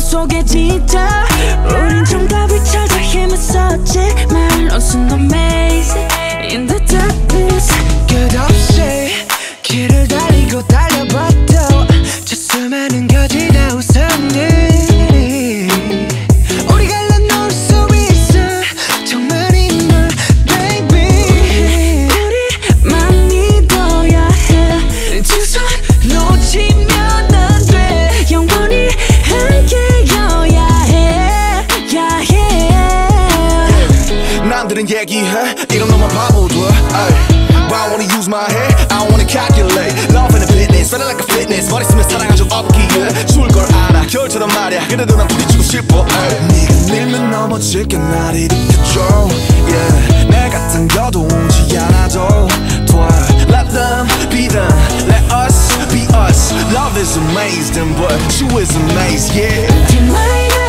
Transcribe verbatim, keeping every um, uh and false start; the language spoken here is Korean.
속에 진짜 우린 정답을 찾아 헤맸었지만 Lost in the maze in the darkness. 끝없이 길을 달리고 달려봐도 저 수많은 거지나 웃었니. 우리가 나눌 수 있어 정말인 걸 baby. 우리만 믿어야 해. 두 손 놓치면 안 돼. 영원히 함께여야 해. 야 해. 남들은 얘기해 이런 놈만 바보들. Why I wanna use my head? I wanna calculate. Love and a fitness, feeling like a fitness. 머리 쓰면 사랑한 적 없기에 죽을 걸 알아. 겨울처럼 말야. 그래도 난 부딪히고 싶어. ay. 네가 밀면 넘어질게 날 일으켜줘. Yeah, 내 같은 거도 오지 않아도 돼. Let them be them. Let us be us. Love is amazing, but you is amazing. Yeah. 네 말을